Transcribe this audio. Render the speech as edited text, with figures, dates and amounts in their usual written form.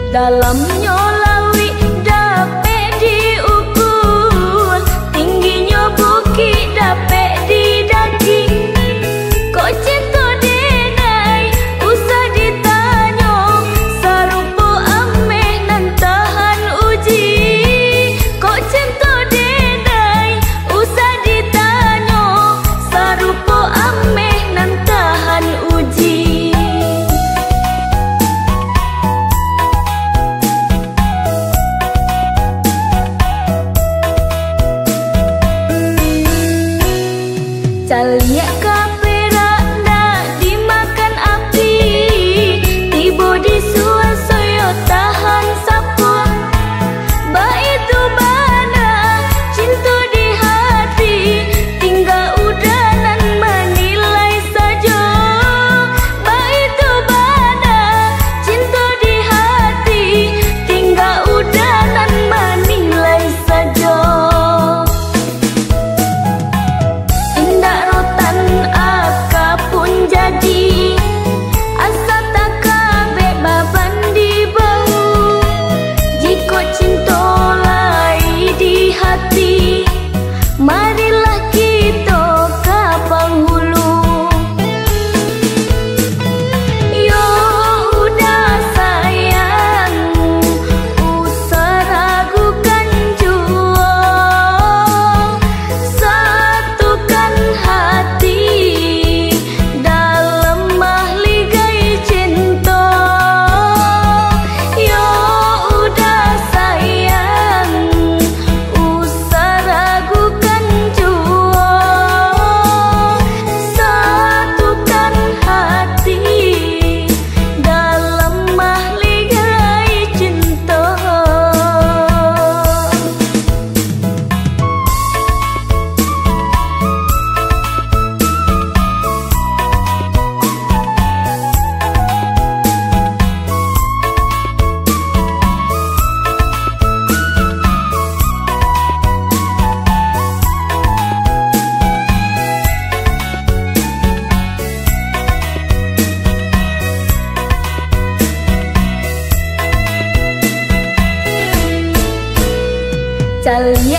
Dalamnya lawi dapet diukur, tingginya bukit dapet didaki. Kok cinta denai usah ditanya, sarupo ameh nan tahan uji. Kok cinta denai usah ditanya, sarupo ameh nan tahan uji. Caliak kaperak nak dimakan api, tiba di suasana tahan sapu. Ba itu bana cinta di hati, tinggal udanan menilai saja. Ba itu bana cinta di hati, tinggal udanan menilai saja. Jadi asa tak kabe baban di bahu, jika cinta lai di hati, marilah kita ke penghulu. Yo udah sayang, usah ragukan jua, satukan hati. Caliak